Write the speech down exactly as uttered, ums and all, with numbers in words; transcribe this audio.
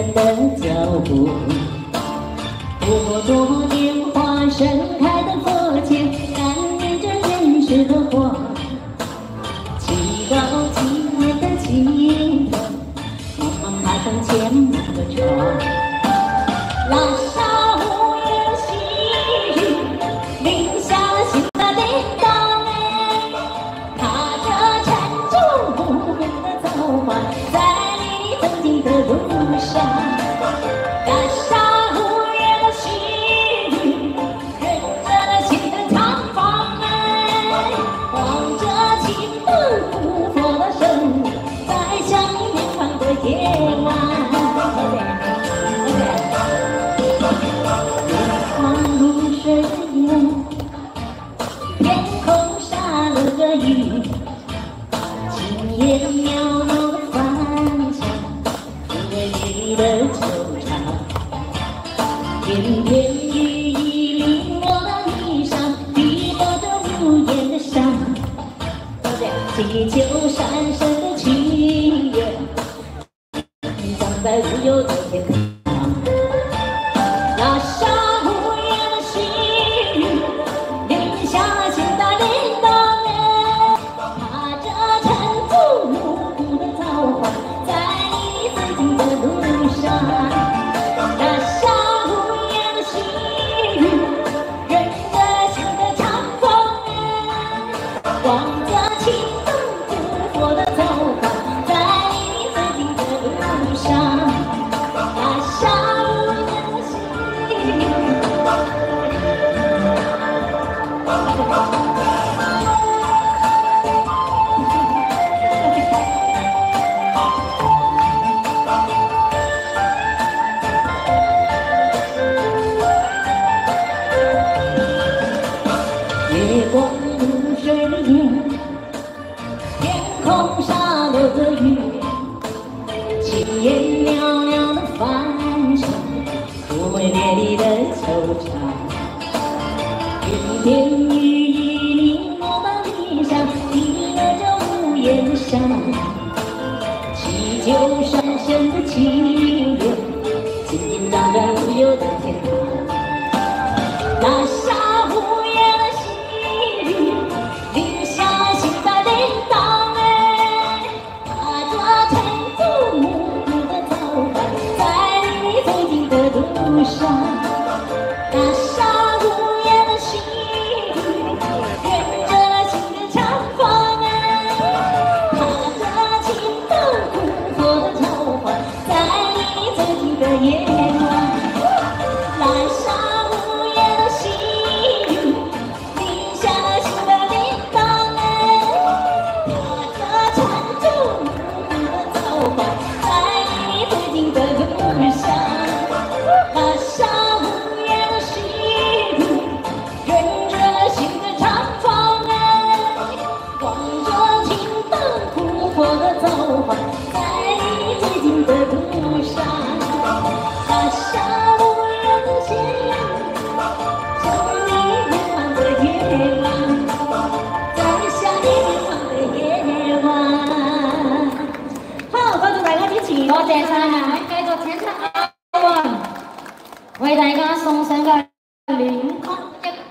人的脚步。朵朵莲花盛开的佛前，感念着前世的花。祈祷今年的尽头，我们踏上前路的船。拉沙无言细雨，淋下心的叮当哎，踏着沉重不眠的走吧，在你曾经的路上。拉沙无言的细雨，忍着心的长放哎，望着情灯古佛的身影，在向你面庞的夜晚。水烟，天空下了个雨，今夜袅袅的翻墙，因为你的惆怅。片片雨衣淋我的衣裳，滴落着无言的伤。祈求山神的祈愿，葬在无忧的天堂。那沙。月光如水烟，天空下了个雨，今夜袅袅的翻唱，抚慰别离的惆怅。片片雨衣淋我的衣裳，滴落着无言的伤。祈求山神的祈愿，紧紧张张无忧的天堂。那沙无言的细雨，淋下心的铃铛哎，踏着沉重无辜的走吧，在你走近的路上。那沙无言的细雨，忍着心的长放哎，踏着情灯古佛的召唤，在你走近的夜晚。那沙多謝晒啊！繼續請出阿雲為大家送上嘅戀曲一